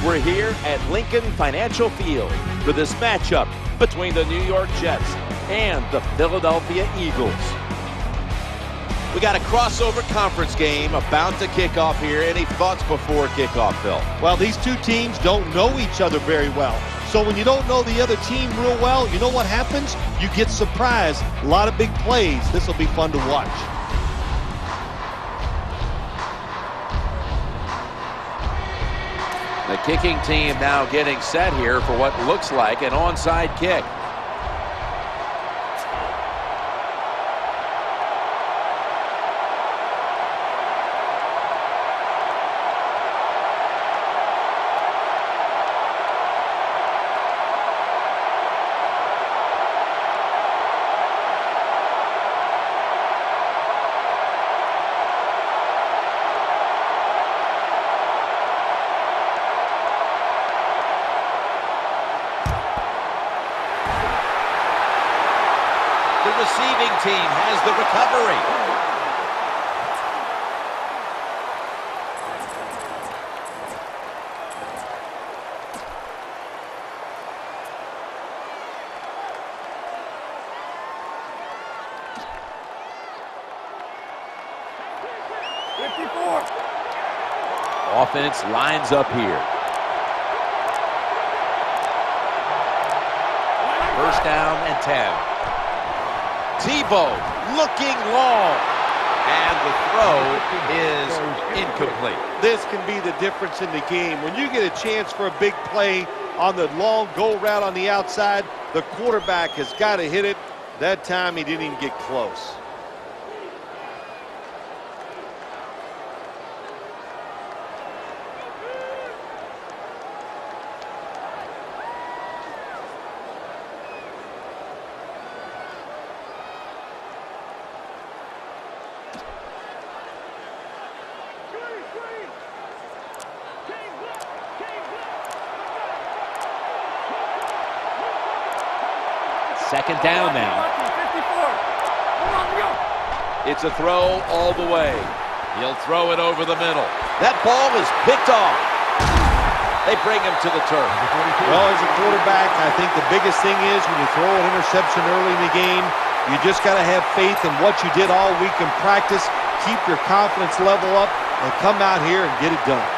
We're here at Lincoln Financial Field for this matchup between the New York Jets and the Philadelphia Eagles. We got a crossover conference game about to kick off here. Any thoughts before kickoff, Phil? Well, these two teams don't know each other very well. So when you don't know the other team real well, you know what happens? You get surprised. A lot of big plays. This will be fun to watch. The kicking team now getting set here for what looks like an onside kick. The receiving team has the recovery. 54. Offense lines up here. First down and 10. Tebow looking long, and the throw is incomplete. This can be the difference in the game. When you get a chance for a big play on the long go route on the outside, the quarterback has got to hit it. That time he didn't even get close. Second down now. 54. It's a throw all the way. He'll throw it over the middle. That ball is picked off. They bring him to the turf. Well, as a quarterback, I think the biggest thing is when you throw an interception early in the game, you just got to have faith in what you did all week in practice, keep your confidence level up, and come out here and get it done.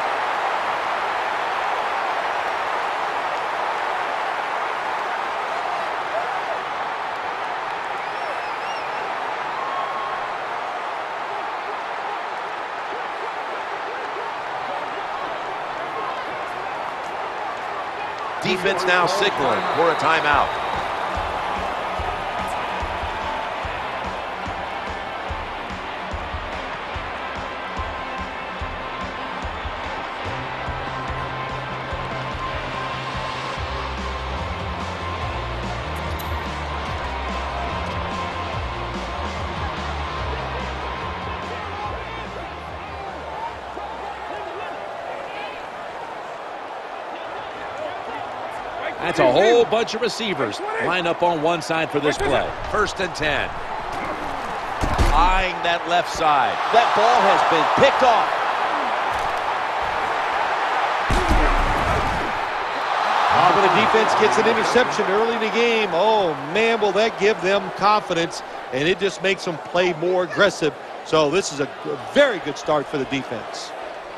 Defense now signaling for a timeout. That's a whole bunch of receivers line up on one side for this play. First and 10. Eyeing that left side. That ball has been picked off. When the defense gets an interception early in the game, oh man, will that give them confidence, and it just makes them play more aggressive. So this is a very good start for the defense.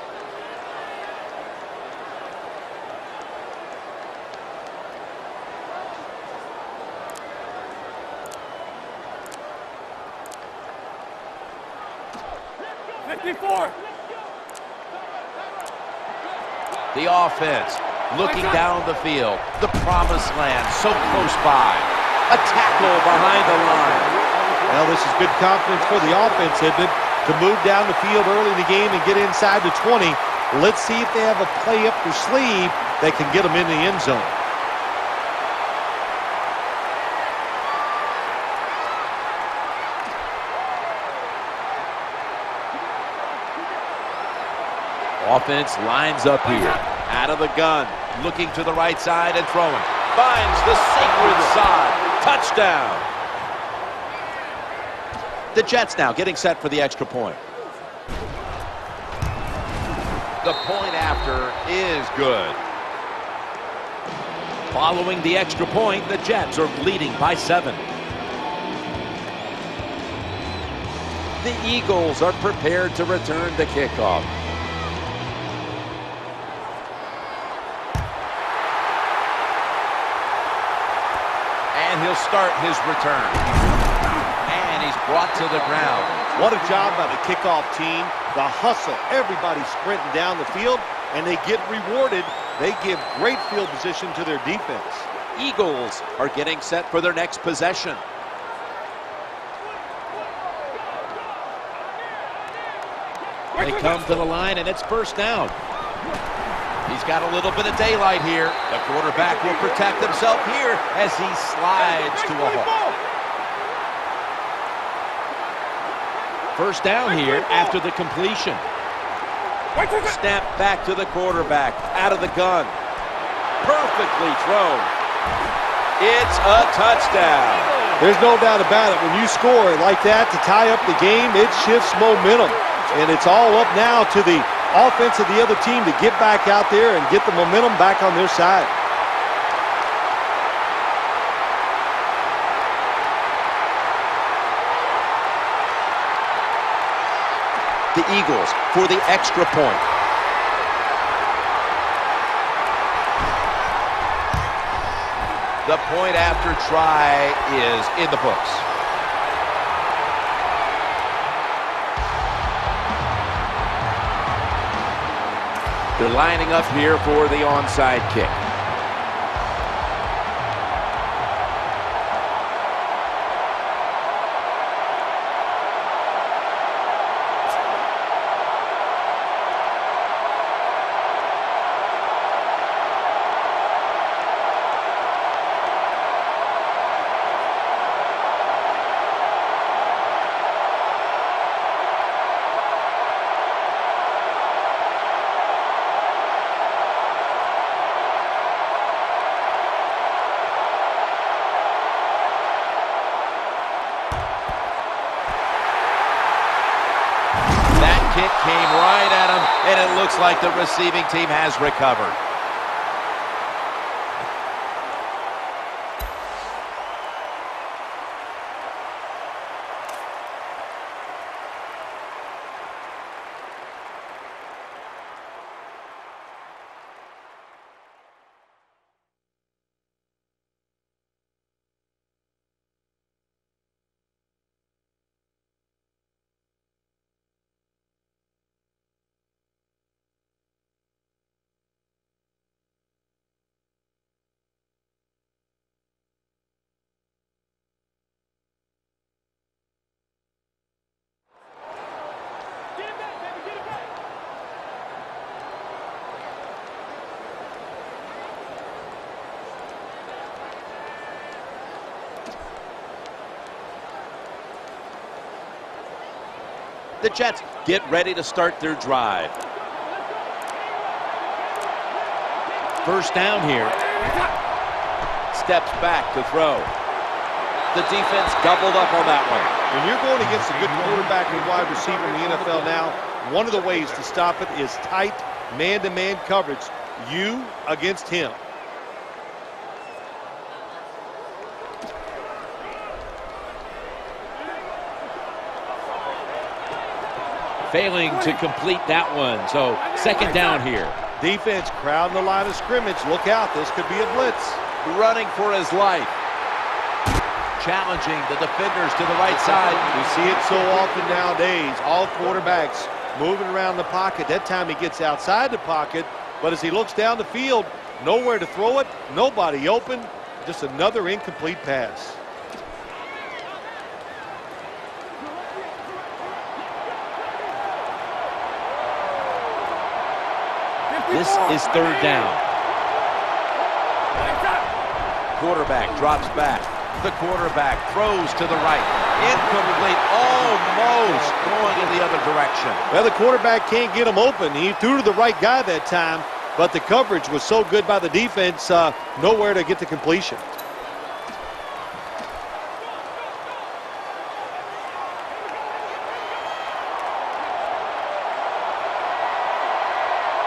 The offense looking down the field. The promised land so close by. A tackle behind the line. Well, this is good confidence for the offense, isn't it? To move down the field early in the game and get inside the 20. Let's see if they have a play up their sleeve that can get them in the end zone. Offense lines up here. Out of the gun. Looking to the right side and throwing. Finds the sacred side. Touchdown. The Jets now getting set for the extra point. The point after is good. Following the extra point, the Jets are leading by 7. The Eagles are prepared to return the kickoff. And he'll start his return. And he's brought to the ground. What a job by the kickoff team. The hustle, everybody sprinting down the field, and they get rewarded. They give great field position to their defense. Eagles are getting set for their next possession. They come to the line, and it's first down. He's got a little bit of daylight here. The quarterback will protect himself here as he slides to a halt. First down here after the completion. Snap back to the quarterback, out of the gun. Perfectly thrown. It's a touchdown. There's no doubt about it. When you score like that to tie up the game, it shifts momentum. And it's all up now to the offense of the other team to get back out there and get the momentum back on their side. The Eagles for the extra point. The point after try is in the books. They're lining up here for the onside kick. Kick came right at him, and it looks like the receiving team has recovered. The Jets get ready to start their drive. First down here. Steps back to throw. The defense doubled up on that one. When you're going against a good quarterback and wide receiver in the NFL now, one of the ways to stop it is tight man-to-man coverage. You against him. Failing to complete that one, so second down here. Defense crowding the line of scrimmage. Look out, this could be a blitz. Running for his life. Challenging the defenders to the right side. We see it so often nowadays. All quarterbacks moving around the pocket. That time he gets outside the pocket, but as he looks down the field, nowhere to throw it, nobody open, just another incomplete pass. This is third down. Quarterback drops back. The quarterback throws to the right. Incomplete, almost going in the other direction. Well, the quarterback can't get him open. He threw to the right guy that time, but the coverage was so good by the defense, nowhere to get the completion.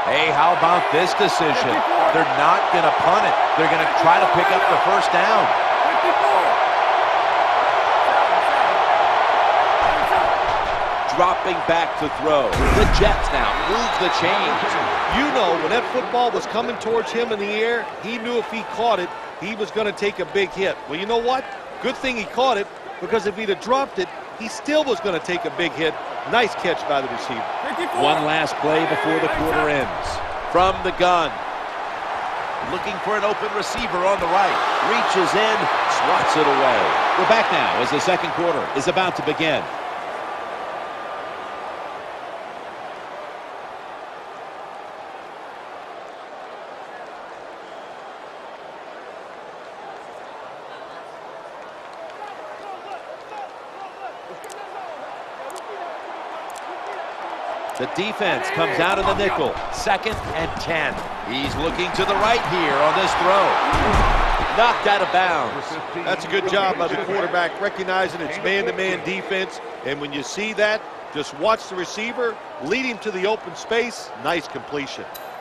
Hey, how about this decision? They're not going to punt it. They're going to try to pick up the first down. 54. Dropping back to throw. The Jets now move the chains. You know, when that football was coming towards him in the air, he knew if he caught it, he was going to take a big hit. Well, you know what? Good thing he caught it, because if he'd have dropped it, he still was going to take a big hit. Nice catch by the receiver. 54. One last play before the quarter ends. From the gun. Looking for an open receiver on the right. Reaches in, swats it away. We're back now as the second quarter is about to begin. The defense comes out in the nickel. 2nd and 10. He's looking to the right here on this throw. Knocked out of bounds. That's a good job by the quarterback, recognizing it's man-to-man defense. And when you see that, just watch the receiver, lead him to the open space. Nice completion.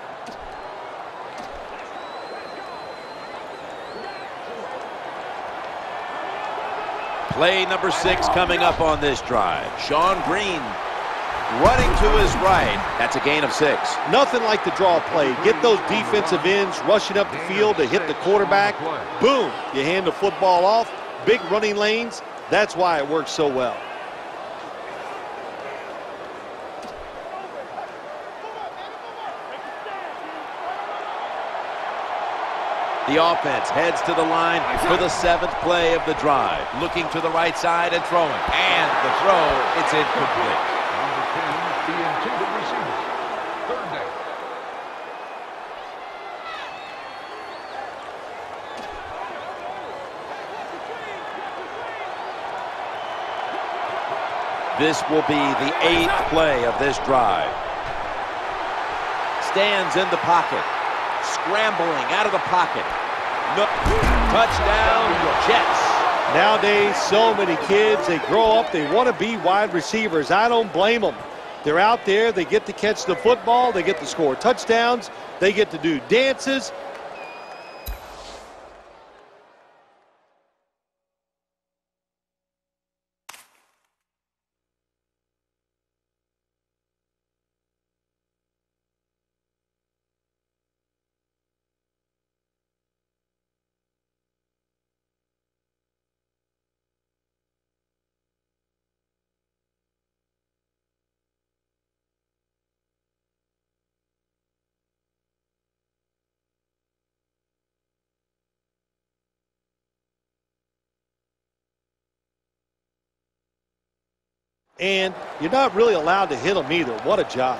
Play number 6 coming up on this drive. Sean Green running to his right. That's a gain of 6. Nothing like the draw play. Get those defensive ends rushing up the field to hit the quarterback. Boom, you hand the football off. Big running lanes. That's why it works so well. The offense heads to the line for the 7th play of the drive. Looking to the right side and throwing. And the throw, it's incomplete. The intended receiver. 3rd down. This will be the 8th play of this drive. Stands in the pocket. Scrambling out of the pocket. No. Touchdown, Jets. Nowadays, so many kids, they grow up, they want to be wide receivers. I don't blame them. They're out there, they get to catch the football, they get to score touchdowns, they get to do dances. And you're not really allowed to hit them either. What a job.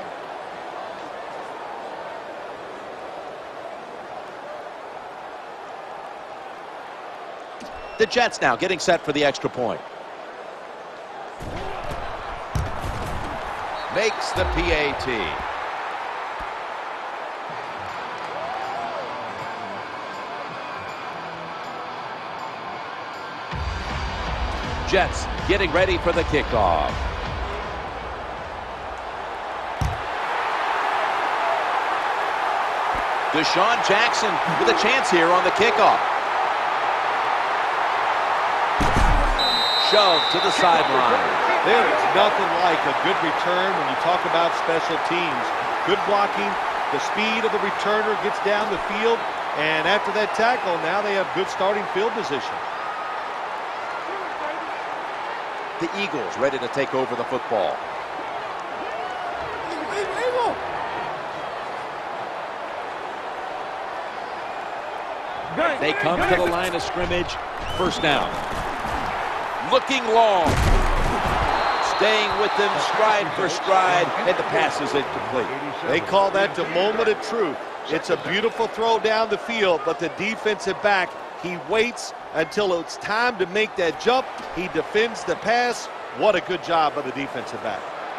The Jets now getting set for the extra point. Makes the PAT. Jets getting ready for the kickoff. Deshaun Jackson with a chance here on the kickoff. Shoved to the sideline. There is nothing like a good return when you talk about special teams. Good blocking, the speed of the returner gets down the field, and after that tackle, now they have good starting field position. The Eagles ready to take over the football. They come to the line of scrimmage. First down. Looking long. Staying with them stride for stride, and the pass is incomplete. They call that the moment of truth. It's a beautiful throw down the field, but the defensive back, he waits until it's time to make that jump. He defends the pass. What a good job by the defensive back.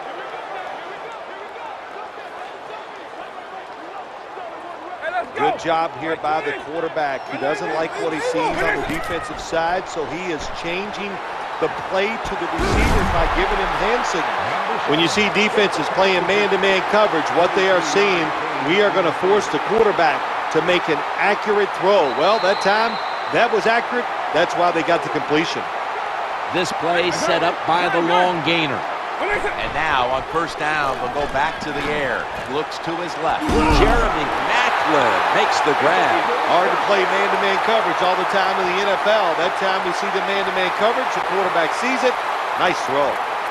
Good job here by the quarterback. He doesn't like what he sees on the defensive side, so he is changing the play to the receivers by giving him hand signals. When you see defenses playing man-to-man coverage, what they are seeing We are going to force the quarterback to make an accurate throw. Well, that time, that was accurate. That's why they got the completion. This play set up by the long gainer. And now on first down, they'll go back to the air. Looks to his left. Jeremy Maclin makes the grab. Hard to play man-to-man coverage all the time in the NFL. That time we see the man-to-man coverage. The quarterback sees it. Nice throw.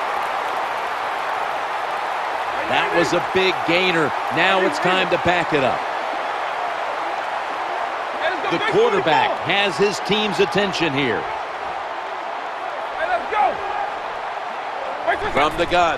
That was a big gainer. Now it's time to back it up. The quarterback has his team's attention here. From the gun.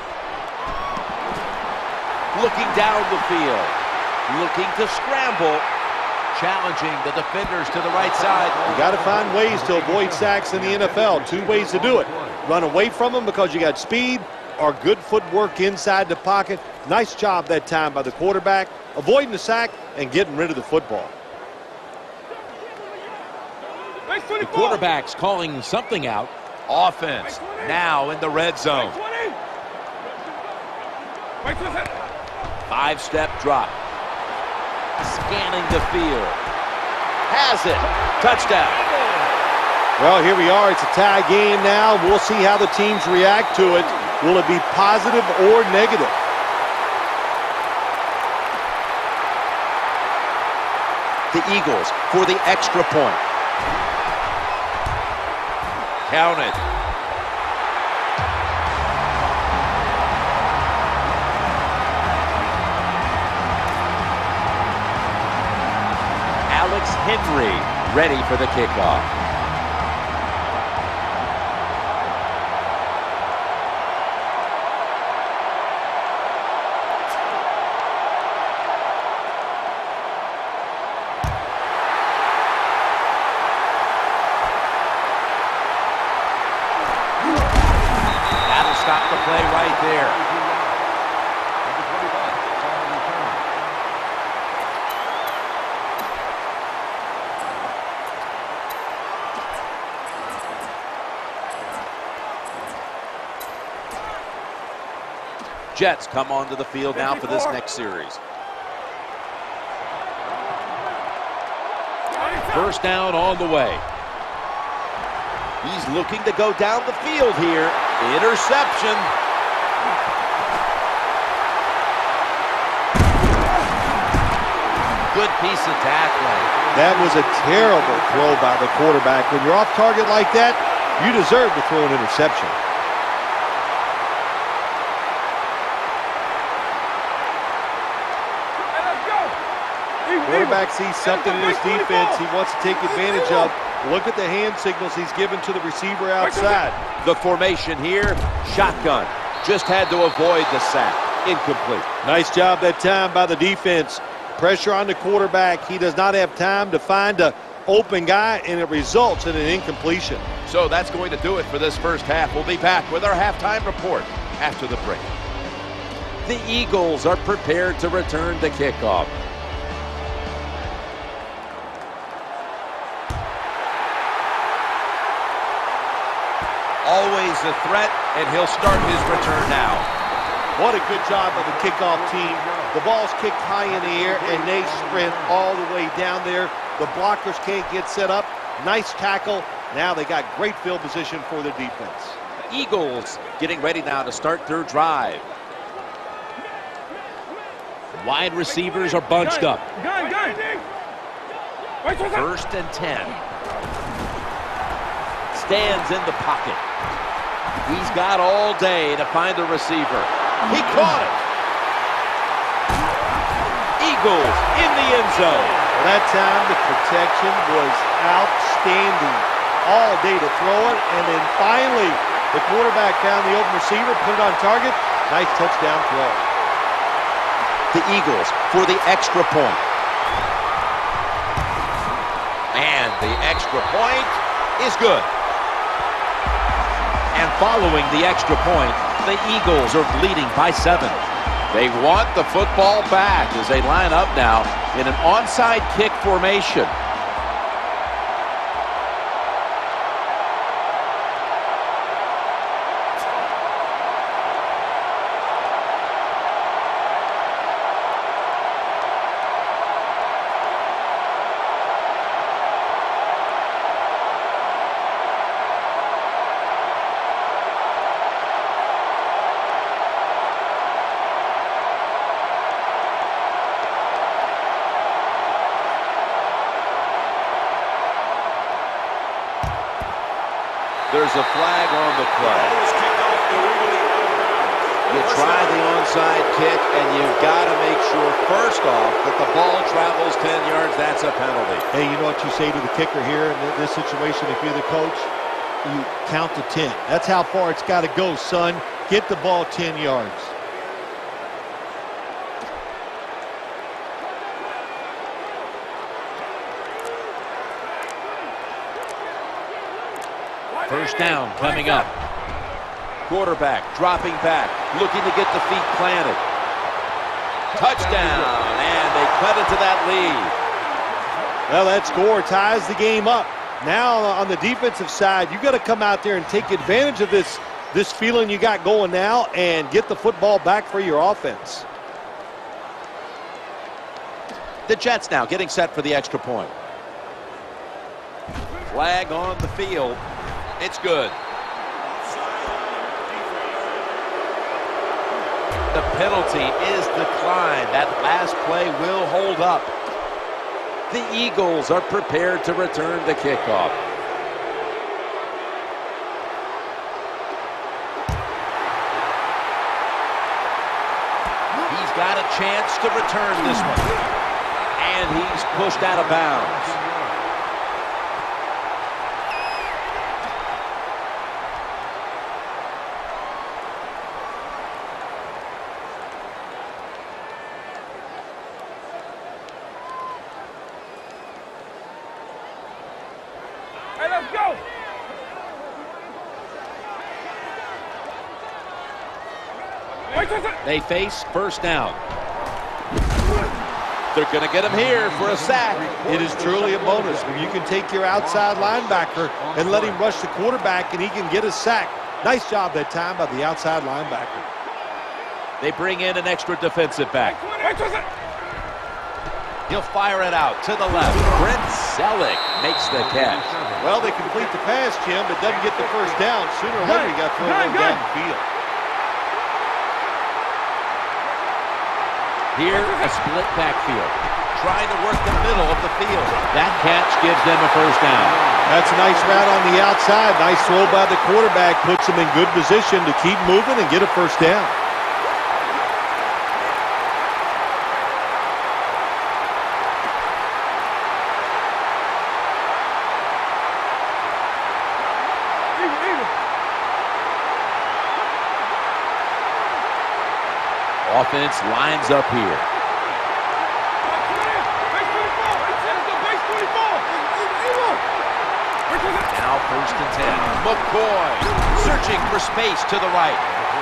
Looking down the field. Looking to scramble. Challenging the defenders to the right side. You got to find ways to avoid sacks in the NFL. Two ways to do it. Run away from them because you got speed, or good footwork inside the pocket. Nice job that time by the quarterback, avoiding the sack and getting rid of the football. The quarterback's calling something out. Offense now in the red zone. 5-step drop. Scanning the field. Has it. Touchdown. Well, here we are. It's a tie game now. We'll see how the teams react to it. Will it be positive or negative? The Eagles for the extra point. Counted. Alex Henry ready for the kickoff. Stop the play right there. Jets come onto the field now for this next series. First down on the way. He's looking to go down the field here. Interception. Good piece of tackling. That was a terrible throw by the quarterback. When you're off target like that, you deserve to throw an interception. Quarterback sees something in his defense he wants to take advantage of. Look at the hand signals he's given to the receiver outside. The formation here, shotgun. Just had to avoid the sack. Incomplete. Nice job that time by the defense. Pressure on the quarterback. He does not have time to find an open guy, and it results in an incompletion. So that's going to do it for this first half. We'll be back with our halftime report after the break. The Eagles are prepared to return the kickoff. Always a threat, and he'll start his return now. What a good job by the kickoff team. The ball's kicked high in the air, and they sprint all the way down there. The blockers can't get set up. Nice tackle. Now they got great field position for their defense. Eagles getting ready now to start their drive. Wide receivers are bunched up. First and 10. Stands in the pocket. He's got all day to find the receiver. He caught it. Eagles in the end zone. That time the protection was outstanding. All day to throw it, and then finally the quarterback found the open receiver, put it on target. Nice touchdown throw. The Eagles for the extra point. And the extra point is good. And following the extra point, the Eagles are leading by 7. They want the football back as they line up now in an onside kick formation. there's a flag on the play. You try the onside kick, and you've got to make sure, first off, that the ball travels 10 yards. That's a penalty. Hey, you know what you say to the kicker here in this situation if you're the coach? You count to 10. That's how far it's got to go, son. Get the ball 10 yards. First down coming up. Quarterback dropping back, looking to get the feet planted. Touchdown, and they cut into that lead. Well, that score ties the game up. Now on the defensive side, you got to come out there and take advantage of this feeling you got going now and get the football back for your offense. The Jets now getting set for the extra point. Flag on the field. It's good. The penalty is declined. That last play will hold up. The Eagles are prepared to return the kickoff. He's got a chance to return this one. And he's pushed out of bounds. They face first down. They're going to get him here for a sack. It is truly a bonus when you can take your outside linebacker and let him rush the quarterback and he can get a sack. Nice job that time by the outside linebacker. They bring in an extra defensive back. He'll fire it out to the left. Brent Selleck makes the catch. Well, they complete the pass, Jim, but doesn't get the first down. Sooner or later, you got to throw one down the field. Here, a split backfield. Trying to work the middle of the field. That catch gives them a first down. That's a nice route on the outside. Nice throw by the quarterback. Puts them in good position to keep moving and get a first down. Offense lines up here. Now first and 10. McCoy searching for space to the right.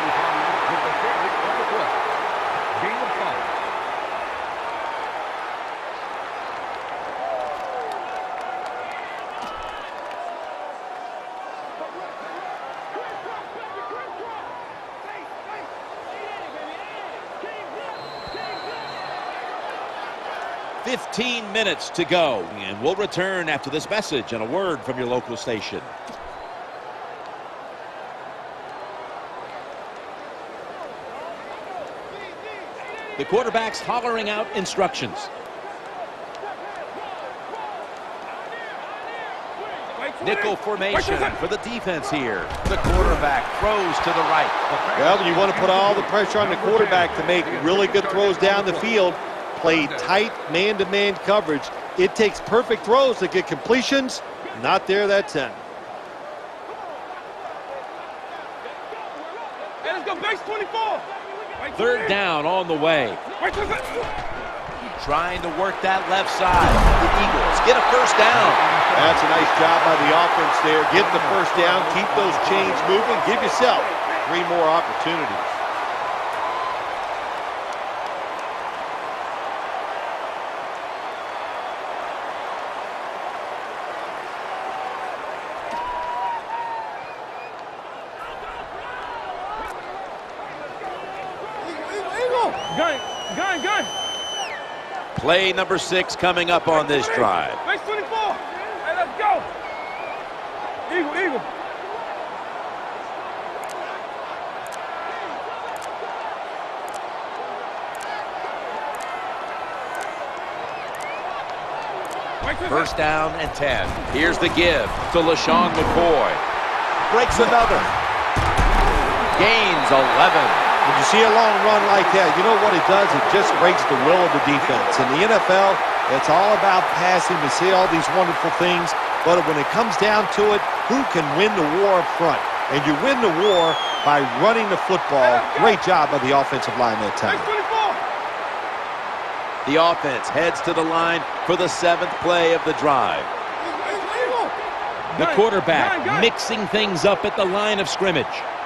Minutes to go, and we'll return after this message and a word from your local station. The quarterback's hollering out instructions. Nickel formation for the defense here. The quarterback throws to the right. Well, you want to put all the pressure on the quarterback to make really good throws down the field. Play tight man-to-man coverage. It takes perfect throws to get completions. Not there that time. Hey, let's go base 24. Third down on the way. Trying to work that left side. The Eagles get a first down. That's a nice job by the offense there. Get the first down. Keep those chains moving. Give yourself 3 more opportunities. Gun. Play number 6 coming up on this drive. Base 24. Hey, let's go. Eagle. First down and 10. Here's the give to LaShawn McCoy. breaks another. Gains 11. When you see a long run like that, you know what it does? It just breaks the will of the defense. In the NFL, it's all about passing. We see all these wonderful things, but when it comes down to it, who can win the war up front? And you win the war by running the football. Great job by the offensive line that time. The offense heads to the line for the 7th play of the drive. The quarterback mixing things up at the line of scrimmage.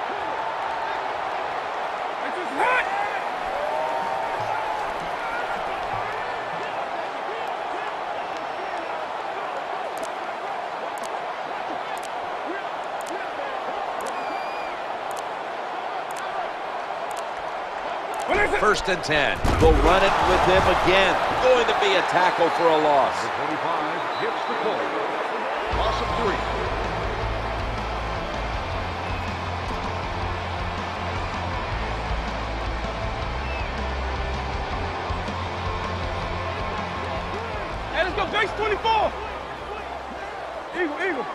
First and 10. They'll run it with him again. Going to be a tackle for a loss. Number 25 hits the play. Loss of 3. Hey, let's go, base 24. Eagle.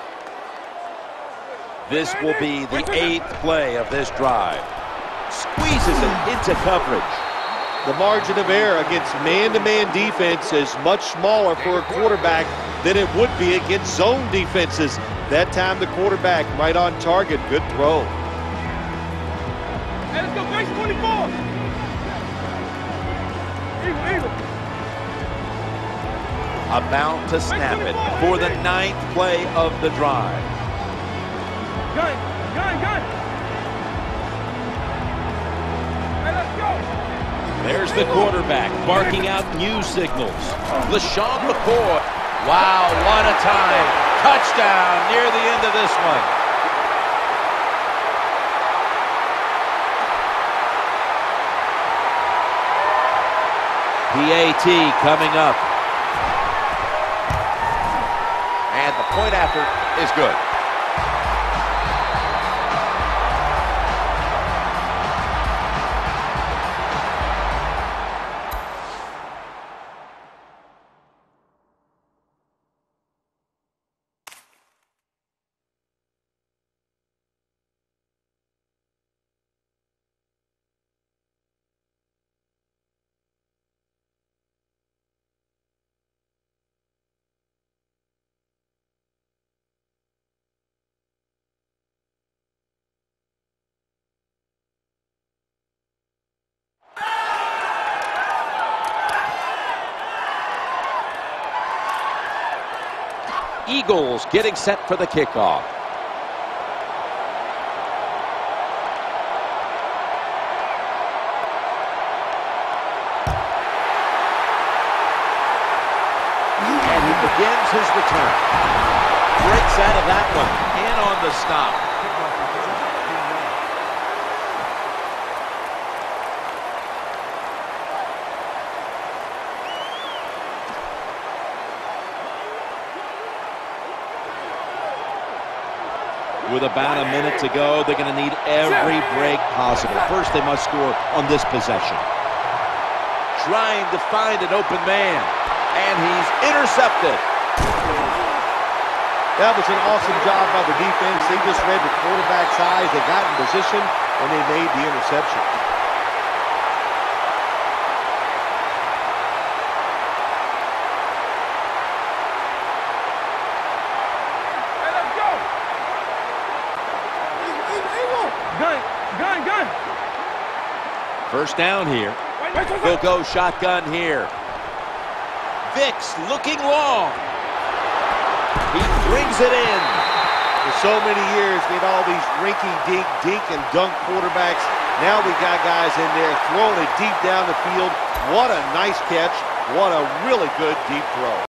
This will be the 8th play of this drive. Squeezes it into coverage. The margin of error against man-to-man defense is much smaller for a quarterback than it would be against zone defenses. That time the quarterback right on target. Good throw. Hey, let's go, base 24. Eagle. About to snap it for the 9th play of the drive. Gun. Hey, let's go. There's the quarterback barking out new signals. LeSean McCoy. Wow, what a time. Touchdown near the end of this one. PAT coming up. And the point after is good. Eagles getting set for the kickoff. And he begins his return. Breaks out of that one. In on the stop. With about a minute to go, they're going to need every break possible. First, they must score on this possession. Trying to find an open man. And he's intercepted. That was an awesome job by the defense. They just read the quarterback's eyes. They got in position, and they made the interception. Gun. First down here. They'll go shotgun here. Vicks looking long. He brings it in. For so many years, we had all these rinky-dink, dink and dunk quarterbacks. Now we got guys in there throwing it deep down the field. What a nice catch. What a really good deep throw.